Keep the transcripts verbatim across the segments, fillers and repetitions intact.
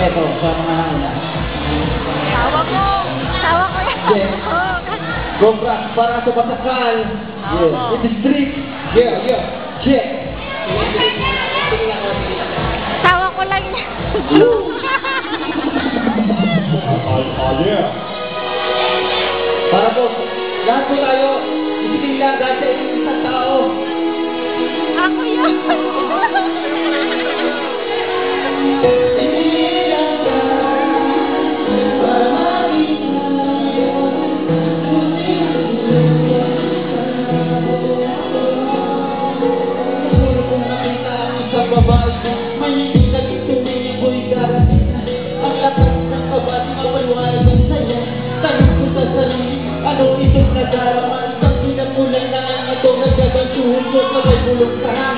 respeto sa mga una. Tawa ko. Tawa ko yan. Yeah. Congrats para sa Batakal. Yeah. In the street. Yeah, yeah. Check. Tawa ko lang yan. Oh, yeah. Para po, lahat po tayo, isitin lang dahil sa isang tao. Ako yun. Ano itong nagaraman? Sa pinapulan na ang ito nagkagantuhon ko sa may bulugtahan.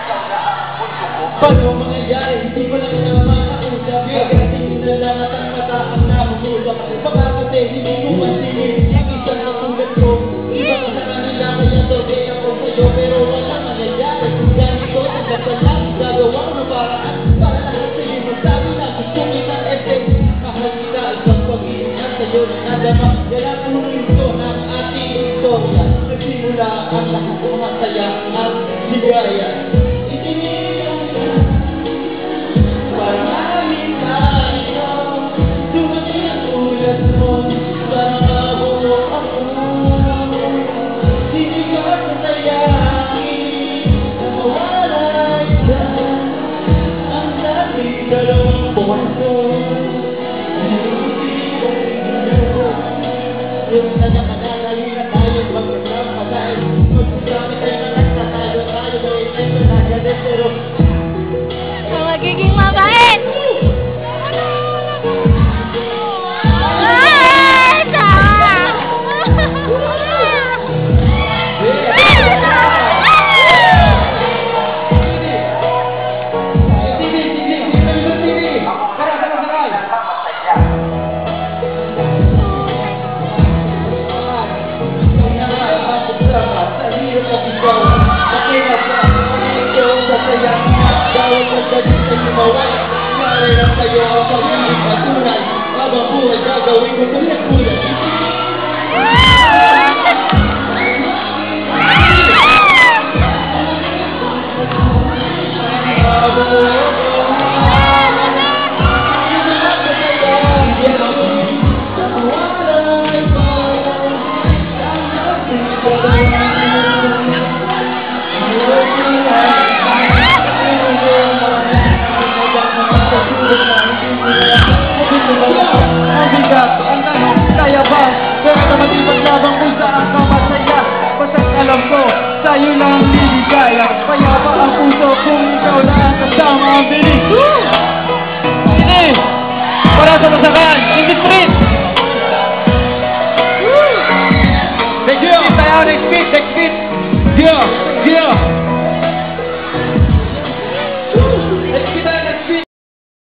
Paano mangyayari? Hindi ko lang naman nakausap. Pagdating na lang at ang mata ang namusulap. Baka kasi hindi ko masilip ang isang natulad ko. Iba ka sa kanila kaya today ako sa'yo. Pero wala mangyayari. Kung ganito, nagdasal lang gagawa ko na paraan. Para lahat sa'yo magsabi na gusto kita effect. Mahal kita isang pag-iingat sa'yo na nadama. Kaya punin ko ng ating istorya. Nagsimula ang lahat ng masaya at ligaya. Itinilang ka, maraming tayo. Dumating ang ulat mo, para mabuo ako. Hindi ka masayahin, na mawalay ka. Ang daming dalawang puso. Yung nanakanalay na tayo mag-programa dahil mag-programa tayo na nagtatalo tayo dahil tayo nagalit pero Magiging mabait. Marerang kayo ang pag-ibig at tunay. Habang buhay gagawin ko tulad-tulad. Mabigat ang tanong, kaya ba? Pero naman ipaglabang kung saan ka masaya. Basta't alam ko, sa'yo lang liligaya. Kaya ba ang puso kung ikaw lang ang kasama ang bilis? Sige! Para sa Batakal, in the street! Next week tayo, next week, next week! Yeah! Yeah!